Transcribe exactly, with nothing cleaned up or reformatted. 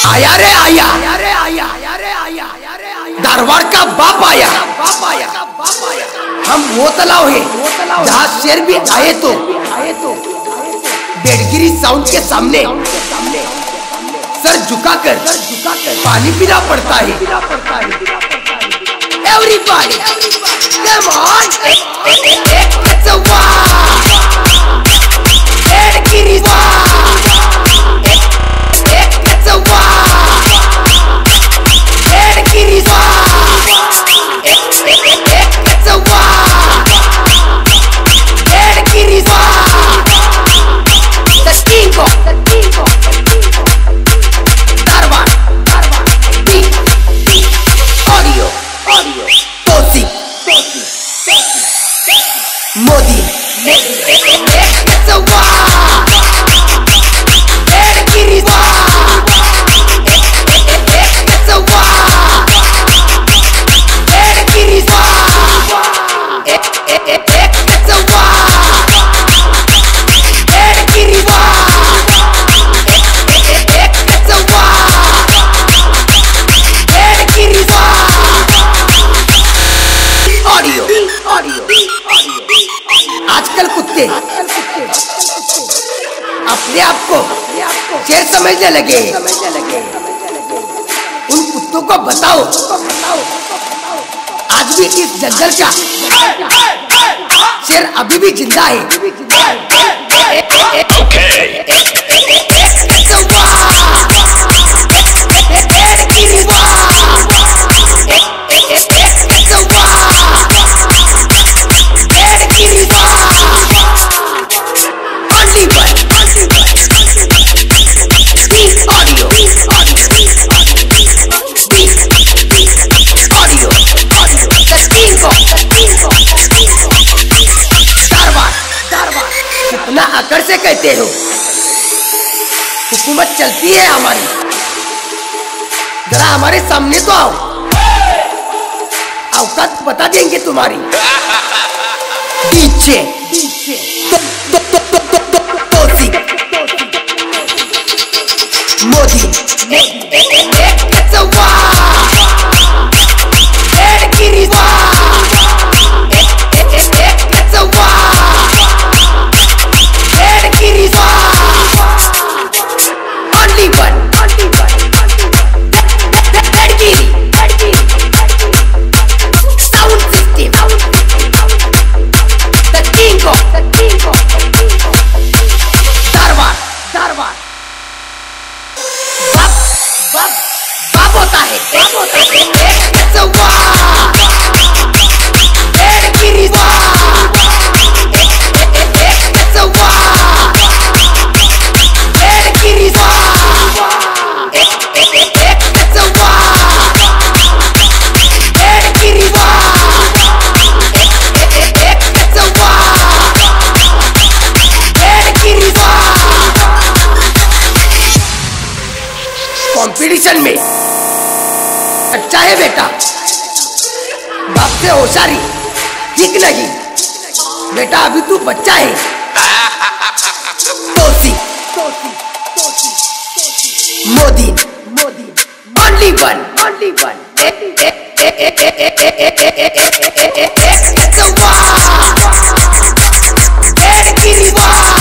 आया रे आया, अरे आया, अरे आया, अरे आया, धारवाड़ का बाप आया, बाप आया, बाप आया। हम वो तालाब है जहाँ शेर भी आए तो आए तो डेढ़गिरी साउंड के सामने सर झुकाकर झुकाकर पानी पीना पड़ता है। Everybody come on, it's a war, डेढ़गिरी मोदी it's a war, डेढ़गिरी it's a war, डेढ़गिरी it's a war, डेढ़गिरी it's a war, डेढ़गिरी ऑडियो ऑडियो आजकल कुत्ते अपने आप को शेर समझने लगे। उन कुत्तों को बताओ आज भी इस जंगल का शेर अभी भी जिंदा है। कितना अकड़ से कहते हो, हुकूमत चलती है हमारी, जरा हमारे सामने तो आओ, औकात बता देंगे तुम्हारी। पीछे मोदी कंपटीशन में अच्छा है बेटा, बाप से होशियारी ठीक नहीं बेटा, अभी तू बच्चा है। तोसी Modi Modi only one only one it's a war, डेढ़गिरी